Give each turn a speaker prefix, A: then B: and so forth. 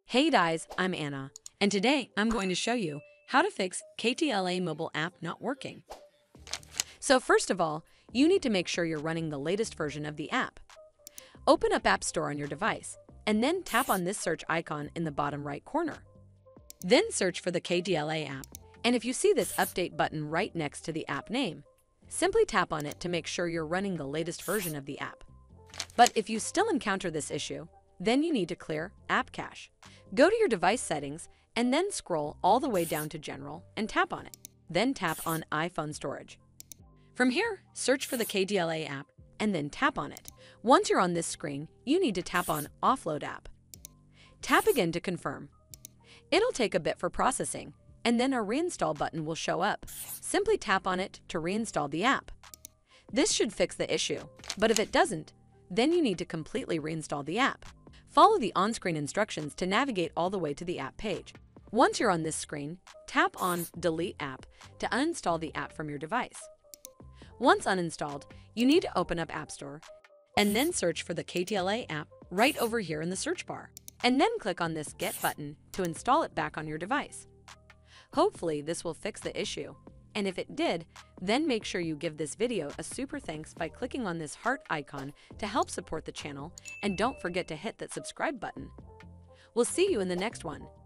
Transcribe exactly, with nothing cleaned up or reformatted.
A: Hey guys, I'm Anna, and today I'm going to show you how to fix K T L A mobile app not working. So first of all, you need to make sure you're running the latest version of the app. Open up App Store on your device, and then tap on this search icon in the bottom right corner. Then search for the K T L A app, and if you see this update button right next to the app name, simply tap on it to make sure you're running the latest version of the app. But if you still encounter this issue, then you need to clear App Cache. Go to your device settings and then scroll all the way down to General and tap on it. Then tap on iPhone Storage. From here, search for the K T L A app and then tap on it. Once you're on this screen, you need to tap on Offload App. Tap again to confirm. It'll take a bit for processing, and then a Reinstall button will show up. Simply tap on it to reinstall the app. This should fix the issue, but if it doesn't, then you need to completely reinstall the app. Follow the on-screen instructions to navigate all the way to the app page. Once you're on this screen, tap on Delete App to uninstall the app from your device. Once uninstalled, you need to open up App Store and then search for the K T L A app right over here in the search bar, and then click on this Get button to install it back on your device. Hopefully this will fix the issue, and if it did, then make sure you give this video a super thanks by clicking on this heart icon to help support the channel, and don't forget to hit that subscribe button. We'll see you in the next one.